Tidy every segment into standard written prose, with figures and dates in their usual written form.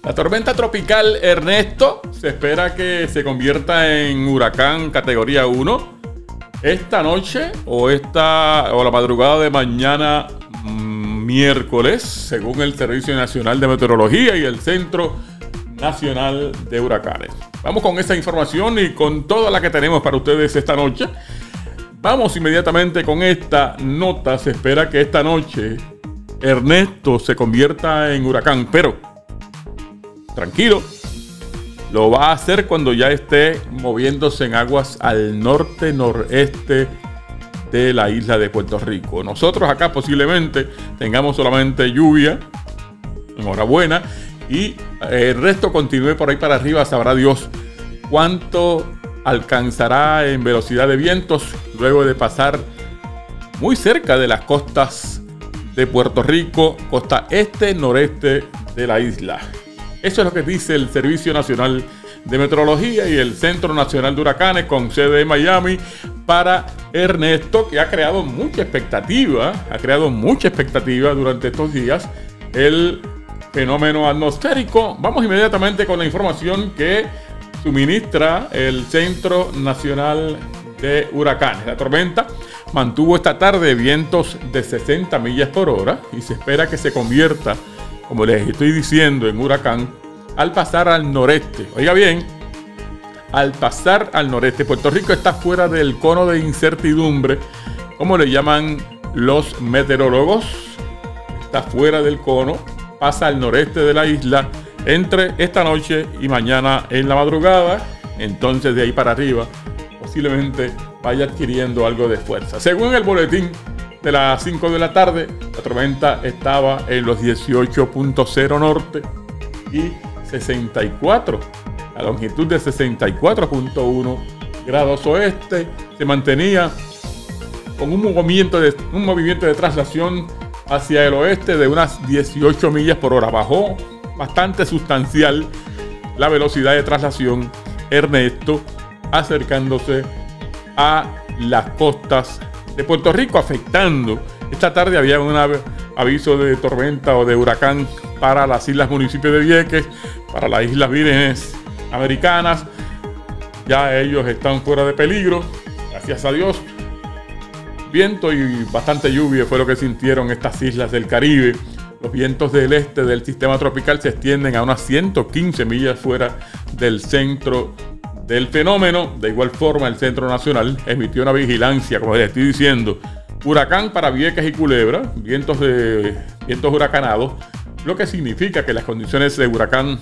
La tormenta tropical Ernesto se espera que se convierta en huracán categoría 1 esta noche o la madrugada de mañana miércoles, según el Servicio Nacional de Meteorología y el Centro Nacional de Huracanes. Vamos con esa información y con toda la que tenemos para ustedes esta noche. Vamos inmediatamente con esta nota. Se espera que esta noche Ernesto se convierta en huracán, pero tranquilo, lo va a hacer cuando ya esté moviéndose en aguas al norte-noreste de la isla de Puerto Rico. Nosotros acá posiblemente tengamos solamente lluvia, enhorabuena, y el resto continúe por ahí para arriba. Sabrá Dios cuánto alcanzará en velocidad de vientos luego de pasar muy cerca de las costas de Puerto Rico, costa este, noreste de la isla. Eso es lo que dice el Servicio Nacional de Meteorología y el Centro Nacional de Huracanes, con sede en Miami, para Ernesto, que ha creado mucha expectativa durante estos días, el fenómeno atmosférico. Vamos inmediatamente con la información que suministra el Centro Nacional de Huracanes. La tormenta mantuvo esta tarde vientos de 60 millas por hora y se espera que se convierta, como les estoy diciendo, en huracán al pasar al noreste. Oiga bien, al pasar al noreste. Puerto Rico está fuera del cono de incertidumbre, como le llaman los meteorólogos. Está fuera del cono, pasa al noreste de la isla entre esta noche y mañana en la madrugada. Entonces de ahí para arriba posiblemente vaya adquiriendo algo de fuerza. Según el boletín de las 5 de la tarde, la tormenta estaba en los 18.0 norte y 64, a longitud de 64.1 grados oeste. Se mantenía con un movimiento de traslación hacia el oeste de unas 18 millas por hora. Bajó bastante sustancial la velocidad de traslación Ernesto, acercándose a las costas de Puerto Rico, afectando. Esta tarde había un aviso de tormenta o de huracán para las islas municipios de Vieques, para las Islas Vírgenes Americanas. Ya ellos están fuera de peligro, gracias a Dios. Viento y bastante lluvia fue lo que sintieron estas islas del Caribe. Los vientos del este del sistema tropical se extienden a unas 115 millas fuera del centro del fenómeno. De igual forma, el Centro Nacional emitió una vigilancia, como les estoy diciendo, huracán para Vieques y Culebra, vientos huracanados, lo que significa que las condiciones de huracán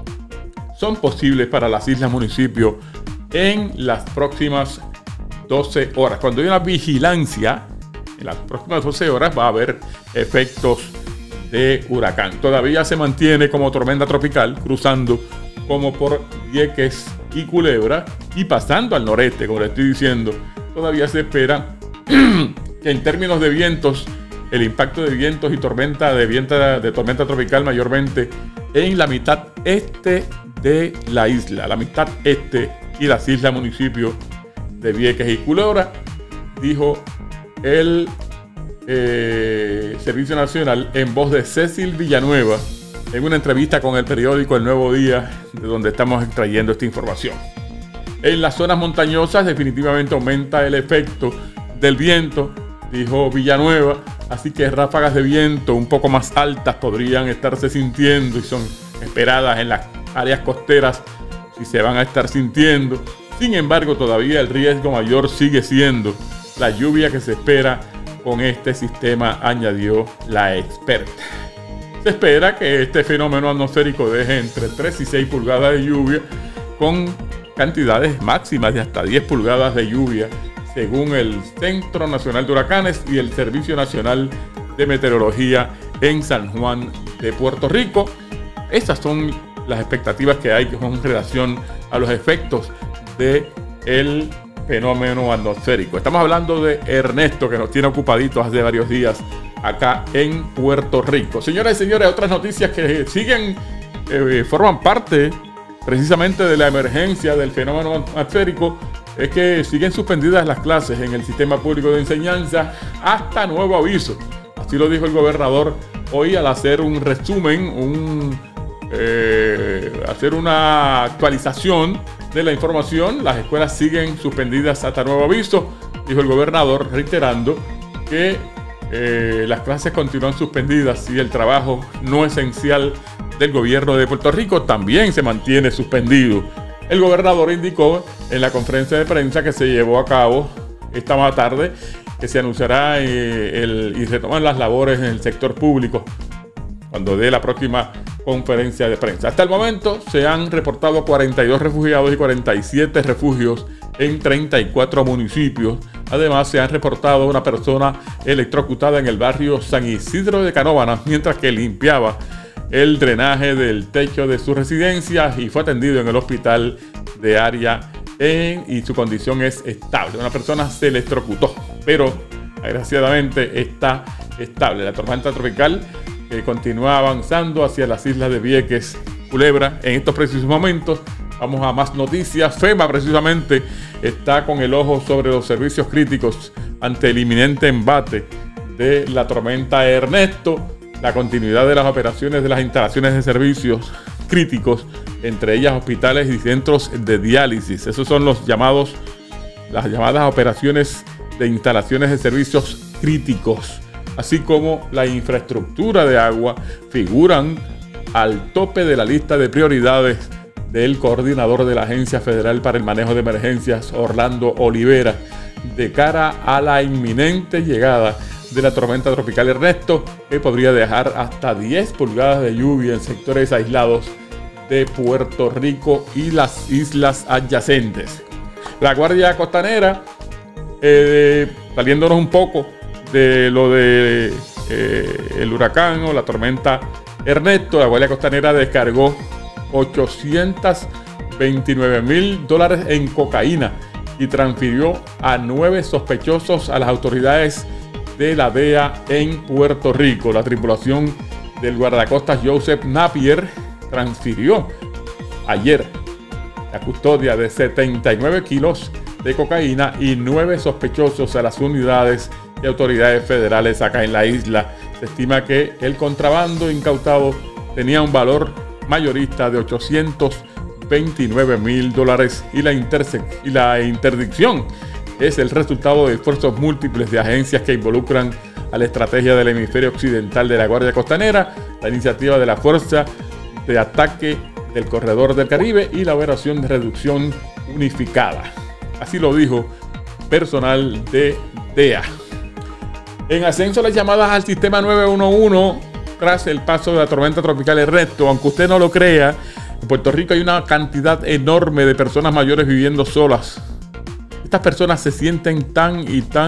son posibles para las islas municipios en las próximas 12 horas. Cuando hay una vigilancia, en las próximas 12 horas va a haber efectos de huracán. Todavía se mantiene como tormenta tropical, cruzando como por Vieques y Culebra y pasando al noreste, como le estoy diciendo. Todavía se espera que en términos de vientos, el impacto de vientos y tormenta tropical mayormente en la mitad este de la isla, la mitad este y las islas municipios de Vieques y Culebra, dijo el Servicio Nacional en voz de Cecil Villanueva en una entrevista con el periódico El Nuevo Día, de donde estamos extrayendo esta información. En las zonas montañosas definitivamente aumenta el efecto del viento, dijo Villanueva, así que ráfagas de viento un poco más altas podrían estarse sintiendo y son esperadas en las áreas costeras, si se van a estar sintiendo. Sin embargo, todavía el riesgo mayor sigue siendo la lluvia que se espera con este sistema, añadió la experta. Se espera que este fenómeno atmosférico deje entre 3 y 6 pulgadas de lluvia, con cantidades máximas de hasta 10 pulgadas de lluvia, según el Centro Nacional de Huracanes y el Servicio Nacional de Meteorología en San Juan de Puerto Rico. Estas son las expectativas que hay con relación a los efectos del fenómeno atmosférico. Estamos hablando de Ernesto, que nos tiene ocupaditos hace varios días acá en Puerto Rico. Señoras y señores, otras noticias que siguen, forman parte precisamente de la emergencia del fenómeno atmosférico, es que siguen suspendidas las clases en el sistema público de enseñanza hasta nuevo aviso. Así lo dijo el gobernador hoy al hacer un resumen, hacer una actualización de la información. Las escuelas siguen suspendidas hasta nuevo aviso, dijo el gobernador, reiterando que las clases continúan suspendidas y el trabajo no esencial del gobierno de Puerto Rico también se mantiene suspendido. El gobernador indicó en la conferencia de prensa que se llevó a cabo esta tarde que se anunciará y retoman las labores en el sector público cuando dé la próxima conferencia de prensa. Hasta el momento se han reportado 42 refugiados y 47 refugios en 34 municipios. Además, se han reportado una persona electrocutada en el barrio San Isidro de Canóvanas mientras que limpiaba el drenaje del techo de su residencia y fue atendido en el hospital de área y su condición es estable. Una persona se electrocutó, pero desgraciadamente está estable. La tormenta tropical continúa avanzando hacia las islas de Vieques, Culebra. En estos precisos momentos vamos a más noticias. FEMA precisamente está con el ojo sobre los servicios críticos ante el inminente embate de la tormenta Ernesto, la continuidad de las operaciones de las instalaciones de servicios críticos, entre ellas hospitales y centros de diálisis. Esos son las llamadas operaciones de instalaciones de servicios críticos, así como la infraestructura de agua, figuran al tope de la lista de prioridades del coordinador de la Agencia Federal para el Manejo de Emergencias, Orlando Olivera, de cara a la inminente llegada de la tormenta tropical Ernesto, que podría dejar hasta 10 pulgadas de lluvia en sectores aislados de Puerto Rico y las islas adyacentes. La Guardia Costanera, saliéndonos un poco de lo de el huracán o la tormenta Ernesto, la Guardia Costanera descargó $829,000 en cocaína y transfirió a 9 sospechosos a las autoridades de la DEA en Puerto Rico. La tripulación del guardacostas Joseph Napier transfirió ayer la custodia de 79 kilos de cocaína y 9 sospechosos a las unidades de autoridades federales acá en la isla. Se estima que el contrabando incautado tenía un valor mayorista de $829,000 y la interdicción es el resultado de esfuerzos múltiples de agencias que involucran a la estrategia del hemisferio occidental de la Guardia Costanera, la iniciativa de la Fuerza de Ataque del Corredor del Caribe y la operación de reducción unificada. Así lo dijo personal de DEA. En ascenso las llamadas al sistema 911 tras el paso de la tormenta tropical Ernesto. Aunque usted no lo crea, en Puerto Rico hay una cantidad enorme de personas mayores viviendo solas. Estas personas se sienten tan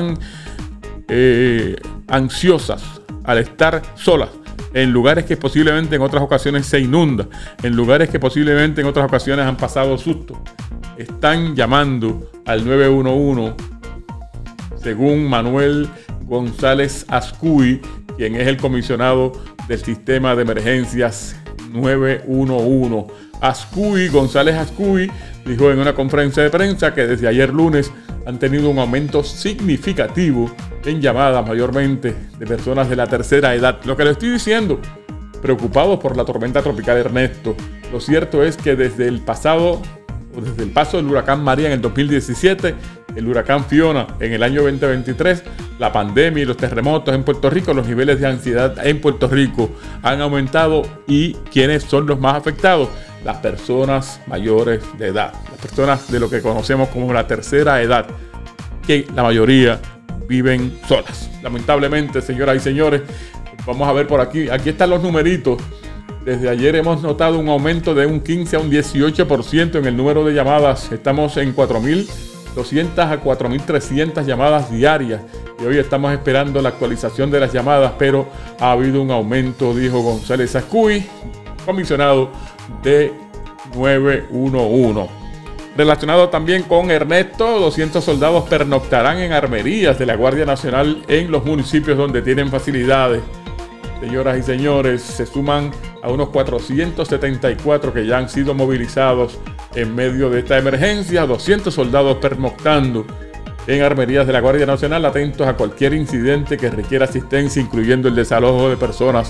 ansiosas al estar solas en lugares que posiblemente en otras ocasiones se inunda, en lugares que posiblemente en otras ocasiones han pasado susto. Están llamando al 911, según Manuel González Ascuy, quien es el comisionado del sistema de emergencias 911. González Ascuy, dijo en una conferencia de prensa que desde ayer lunes han tenido un aumento significativo en llamadas, mayormente de personas de la tercera edad. Lo que le estoy diciendo, preocupados por la tormenta tropical Ernesto. Lo cierto es que desde el paso del huracán María en el 2017, el huracán Fiona en el año 2023, la pandemia y los terremotos en Puerto Rico, los niveles de ansiedad en Puerto Rico han aumentado. ¿Y quiénes son los más afectados? Las personas mayores de edad, las personas de lo que conocemos como la tercera edad, que la mayoría viven solas. Lamentablemente, señoras y señores, vamos a ver por aquí están los numeritos. Desde ayer hemos notado un aumento de un 15 a un 18% en el número de llamadas. Estamos en 4.200 a 4.300 llamadas diarias y hoy estamos esperando la actualización de las llamadas, pero ha habido un aumento, dijo González Ascuy, comisionado de 911. Relacionado también con Ernesto, 200 soldados pernoctarán en armerías de la Guardia Nacional en los municipios donde tienen facilidades. Señoras y señores, se suman a unos 474 que ya han sido movilizados en medio de esta emergencia. 200 soldados pernoctando en armerías de la Guardia Nacional, atentos a cualquier incidente que requiera asistencia, incluyendo el desalojo de personas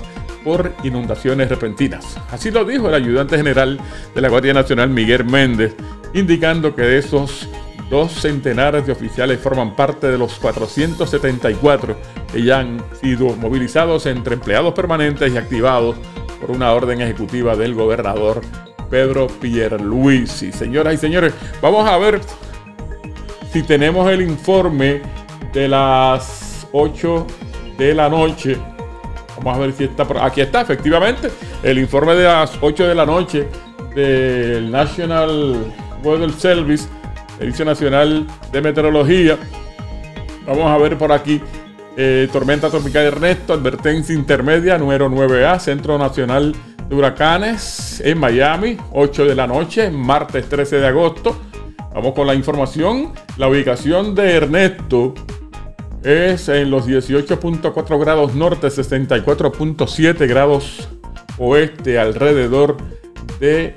por inundaciones repentinas. Así lo dijo el ayudante general de la Guardia Nacional, Miguel Méndez, indicando que de esos 2 centenares de oficiales forman parte de los 474 que ya han sido movilizados entre empleados permanentes y activados por una orden ejecutiva del gobernador Pedro Pierluisi. Señoras y señores, vamos a ver si tenemos el informe de las 8 de la noche. Vamos a ver si está por aquí. Está, efectivamente, el informe de las 8 de la noche del National Weather Service, Servicio Nacional de Meteorología. Vamos a ver por aquí. Tormenta tropical Ernesto, advertencia intermedia número 9A, Centro Nacional de Huracanes en Miami, 8 de la noche, martes 13 de agosto. Vamos con la información. La ubicación de Ernesto es en los 18.4 grados norte, 64.7 grados oeste, alrededor de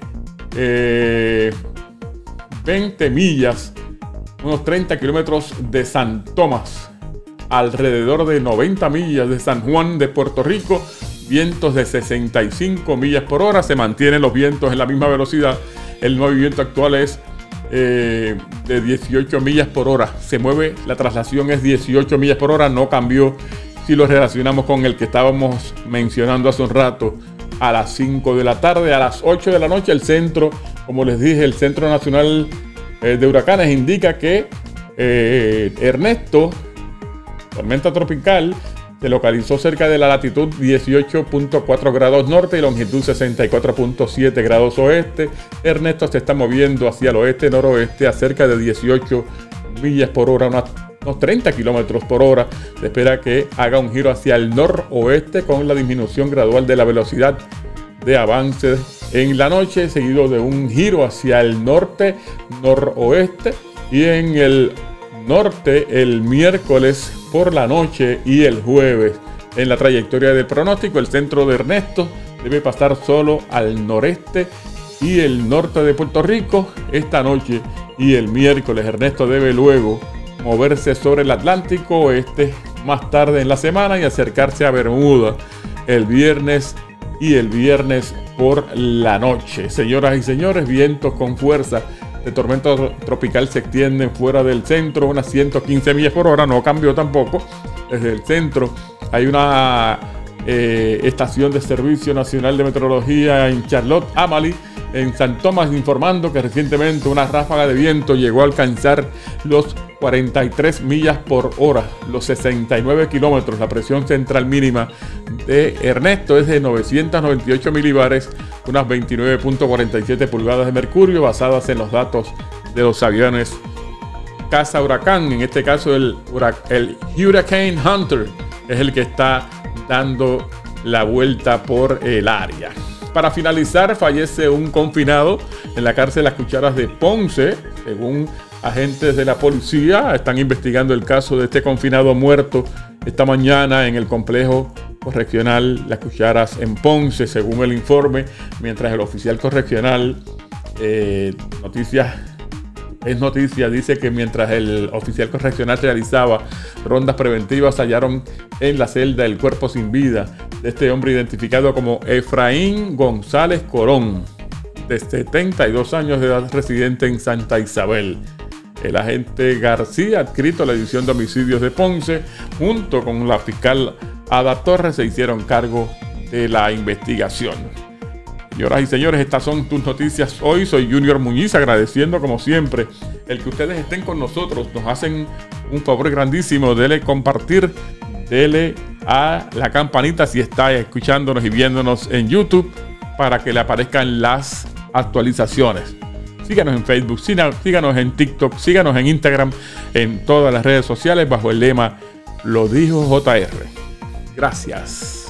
20 millas, unos 30 kilómetros de San Tomás, alrededor de 90 millas de San Juan de Puerto Rico, vientos de 65 millas por hora, se mantienen los vientos en la misma velocidad. El movimiento actual es de 18 millas por hora, se mueve, la traslación es 18 millas por hora, no cambió si lo relacionamos con el que estábamos mencionando hace un rato, a las 5 de la tarde. A las 8 de la noche el centro, como les dije, el Centro Nacional de Huracanes indica que Ernesto, tormenta tropical, se localizó cerca de la latitud 18.4 grados norte y longitud 64.7 grados oeste. Ernesto se está moviendo hacia el oeste-noroeste a cerca de 18 millas por hora, unos 30 kilómetros por hora. Se espera que haga un giro hacia el noroeste con la disminución gradual de la velocidad de avance en la noche, seguido de un giro hacia el norte-noroeste, y en el norte el miércoles por la noche y el jueves. En la trayectoria del pronóstico, el centro de Ernesto debe pasar solo al noreste y el norte de Puerto Rico esta noche y el miércoles. Ernesto debe luego moverse sobre el Atlántico oeste más tarde en la semana y acercarse a Bermuda el viernes y el viernes por la noche. Señoras y señores, vientos con fuerza de tormenta tropical se extienden fuera del centro, unas 115 millas por hora, no cambió tampoco. Desde el centro hay una estación de Servicio Nacional de Meteorología en Charlotte Amalie, en San Tomás, informando que recientemente una ráfaga de viento llegó a alcanzar los 43 millas por hora, los 69 kilómetros. La presión central mínima de Ernesto es de 998 milibares, unas 29.47 pulgadas de mercurio, basadas en los datos de los aviones caza huracán. En este caso el Hurricane Hunter es el que está dando la vuelta por el área. Para finalizar, fallece un confinado en la cárcel Las Cucharas de Ponce. Según agentes de la policía, están investigando el caso de este confinado muerto esta mañana en el complejo correccional Las Cucharas en Ponce, según el informe, mientras el oficial correccional, noticia, dice que mientras el oficial correccional realizaba rondas preventivas, hallaron en la celda el cuerpo sin vida de este hombre identificado como Efraín González Corón, de 72 años de edad, residente en Santa Isabel. El agente García, adscrito a la División de Homicidios de Ponce, junto con la fiscal Ada Torres, se hicieron cargo de la investigación. Señoras y señores, estas son tus noticias hoy. Soy Junior Muñiz, agradeciendo como siempre el que ustedes estén con nosotros. Nos hacen un favor grandísimo. Dele compartir, dele a la campanita si está escuchándonos y viéndonos en YouTube para que le aparezcan las actualizaciones. Síganos en Facebook, síganos en TikTok, síganos en Instagram, en todas las redes sociales bajo el lema Lo Dijo JR. Gracias.